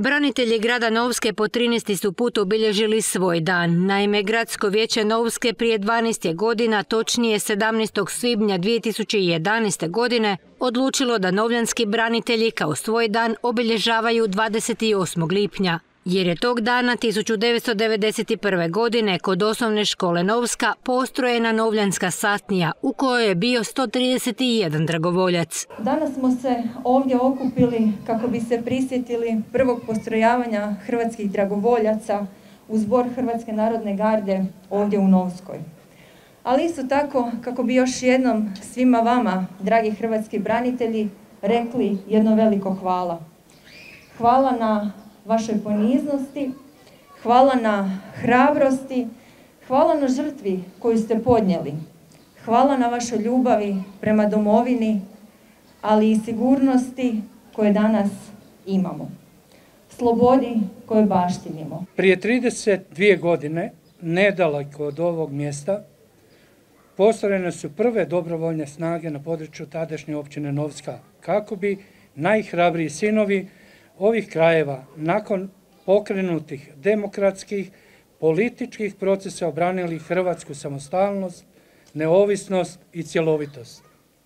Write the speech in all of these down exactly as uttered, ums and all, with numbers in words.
Branitelji grada Novske po trinaesti su put obilježili svoj dan. Naime, Gradsko vijeće Novske prije dvanaest godina, točnije sedamnaestog svibnja dvije tisuće jedanaeste. godine, odlučilo da novljanski branitelji kao svoj dan obilježavaju dvadeset osmog lipnja. Jer je tog dana tisuću devetsto devedeset prve. godine kod osnovne škole Novska postrojena novljanska satnija u kojoj je bio sto trideset jedan dragovoljac. Danas smo se ovdje okupili kako bi se prisjetili prvog postrojavanja hrvatskih dragovoljaca u zbor Hrvatske narodne garde ovdje u Novskoj. Ali isto tako kako bi još jednom svima vama, dragi hrvatski branitelji, rekli jedno veliko hvala. Hvala na vašoj poniznosti, hvala na hrabrosti, hvala na žrtvi koju ste podnijeli, hvala na vašoj ljubavi prema domovini, ali i sigurnosti koje danas imamo, slobodi koju baštinimo. Prije trideset dvije godine, nedaleko od ovog mjesta, postrojene su prve dobrovoljne snage na području tadašnje općine Novska, kako bi najhrabriji sinovi ovih krajeva nakon pokrenutih demokratskih, političkih procesa obranili hrvatsku samostalnost, neovisnost i cjelovitost.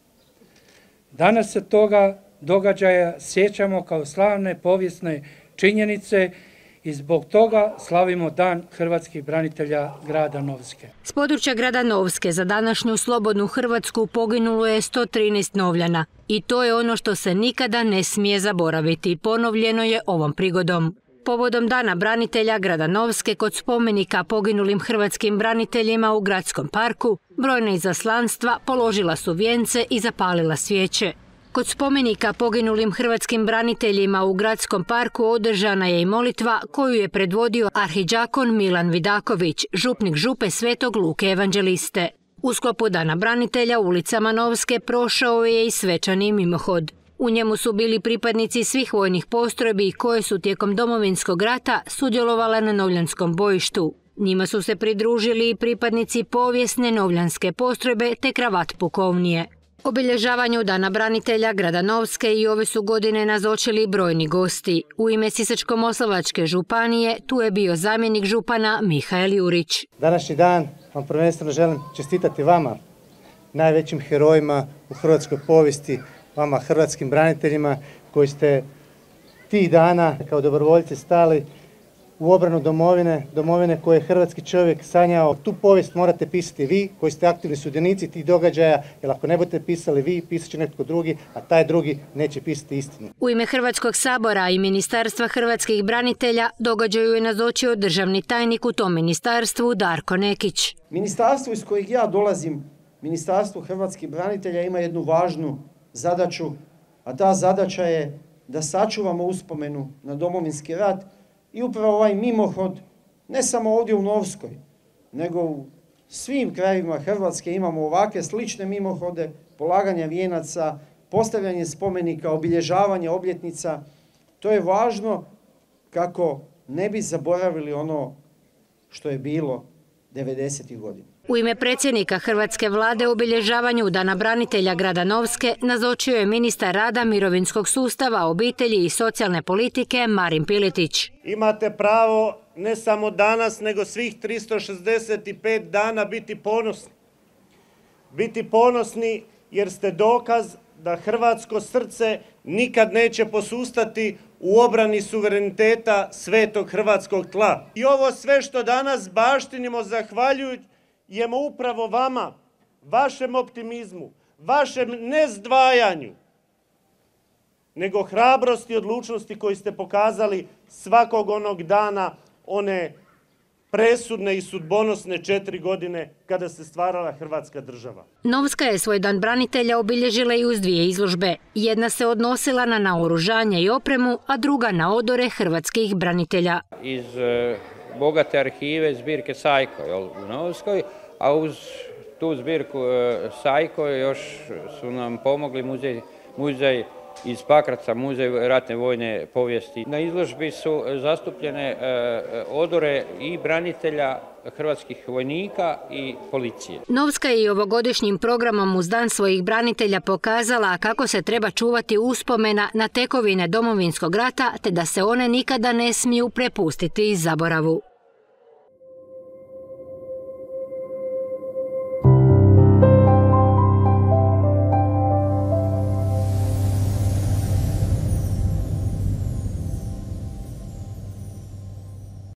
Danas se toga događaja sjećamo kao slavne povijesne činjenice i zbog toga slavimo Dan hrvatskih branitelja grada Novske. S područja grada Novske za današnju slobodnu Hrvatsku poginulo je sto trinaest Novljana i to je ono što se nikada ne smije zaboraviti, ponovljeno je ovom prigodom. Povodom Dana branitelja grada Novske kod spomenika poginulim hrvatskim braniteljima u gradskom parku, brojna izaslanstva položila su vijence i zapalila svijeće. Kod spomenika poginulim hrvatskim braniteljima u gradskom parku održana je i molitva koju je predvodio arhidžakon Milan Vidaković, župnik župe Svetog Luke Evanđeliste. U sklopu Dana branitelja ulicama Novske prošao je i svečani mimohod. U njemu su bili pripadnici svih vojnih postrojbi koje su tijekom Domovinskog rata sudjelovale na novljanskom bojištu. Njima su se pridružili i pripadnici povijesne novljanske postrojbe te kravat pukovnije. Obilježavanju Dana branitelja grada Novske i ove su godine nazočili brojni gosti. U ime Sisačko-moslavačke županije tu je bio zamjenik župana Mihael Jurić. Današnji dan vam prvenstveno želim čestitati vama, najvećim herojima u hrvatskoj povijesti, vama hrvatskim braniteljima koji ste tih dana kao dobrovoljci stali u obranu domovine, domovine koje je hrvatski čovjek sanjao. Tu povijest morate pisati vi koji ste aktivni sudionici tih događaja, jer ako ne budete pisali vi, pisat će netko drugi, a taj drugi neće pisati istinu. U ime Hrvatskog sabora i Ministarstva hrvatskih branitelja događaju je nazočio državni tajnik u tom ministarstvu Darko Nekić. Ministarstvo iz kojeg ja dolazim, Ministarstvo hrvatskih branitelja, ima jednu važnu zadaću, a ta zadaća je da sačuvamo uspomenu na Domovinski rat. I upravo ovaj mimohod, ne samo ovdje u Novskoj, nego u svim krajevima Hrvatske imamo ovakve slične mimohode, polaganja vijenaca, postavljanje spomenika, obilježavanje obljetnica. To je važno kako ne bi zaboravili ono što je bilo devedesetih godina. U ime predsjednika Hrvatske vlade u obilježavanju Dana branitelja grada Novske nazočio je ministar rada, mirovinskog sustava, obitelji i socijalne politike Marin Piletić. Imate pravo ne samo danas, nego svih tristo šezdeset pet dana biti ponosni. Biti ponosni jer ste dokaz da hrvatsko srce nikad neće posustati u obrani suvereniteta svetog hrvatskog tla. I ovo sve što danas baštinimo zahvaljujući jemo upravo vama, vašem optimizmu, vašem nezdvajanju, nego hrabrosti i odlučnosti koju ste pokazali svakog onog dana, one presudne i sudbonosne četiri godine kada se stvarala Hrvatska država. Novska je svoj Dan branitelja obilježila i uz dvije izložbe. Jedna se odnosila na naoružanje i opremu, a druga na odore hrvatskih branitelja. Iz bogate arhive zbirke Sajko u Novskoj, a uz tu zbirku Sajko još su nam pomogli muzej, muzej iz Pakraca, Muzej ratne vojne povijesti. Na izložbi su zastupljene odore i branitelja, hrvatskih vojnika i policije. Novska je i ovogodišnjim programom uz Dan svojih branitelja pokazala kako se treba čuvati uspomena na tekovine Domovinskog rata te da se one nikada ne smiju prepustiti iz zaboravu.